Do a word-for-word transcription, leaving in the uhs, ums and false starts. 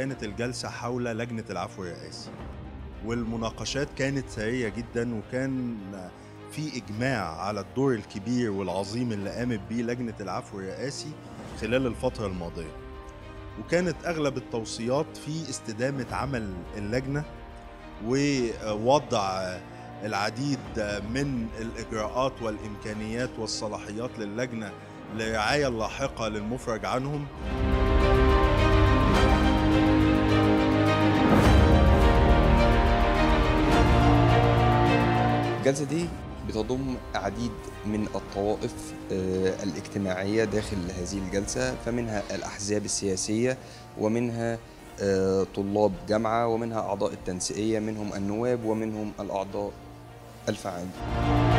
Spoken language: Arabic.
كانت الجلسة حول لجنة العفو الرئاسي، والمناقشات كانت ثرية جدًا، وكان في إجماع على الدور الكبير والعظيم اللي قامت بيه لجنة العفو الرئاسي خلال الفترة الماضية، وكانت أغلب التوصيات في استدامة عمل اللجنة، ووضع العديد من الإجراءات والإمكانيات والصلاحيات للجنة للرعاية اللاحقة للمُفرج عنهم. الجلسة دي بتضم عديد من الطوائف آه، الاجتماعية داخل هذه الجلسة، فمنها الأحزاب السياسية، ومنها آه، طلاب جامعة، ومنها أعضاء التنسيقية، منهم النواب ومنهم الأعضاء الفعالين.